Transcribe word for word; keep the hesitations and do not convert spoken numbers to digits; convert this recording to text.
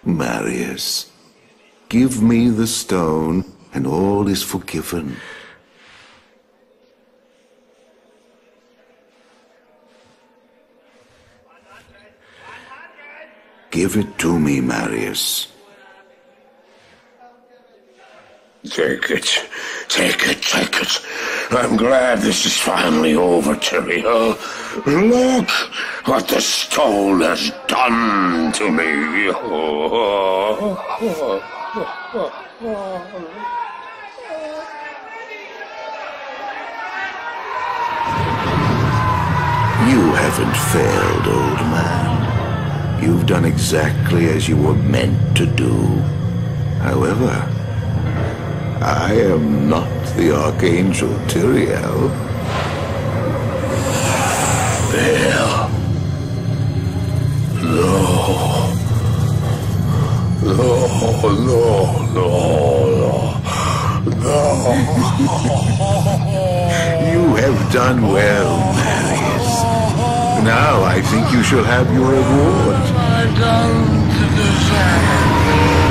Marius, give me the stone, and all is forgiven. Give it to me, Marius. Take it. Take it, take it. I'm glad this is finally over, Tyrael. Look what the stone has done to me. You haven't failed, old man. You've done exactly as you were meant to do. However, I am not the Archangel Tyrael. There. No. No, no, no, no. You have done well, Marius. Now I think you shall have your reward. I don't deserve it.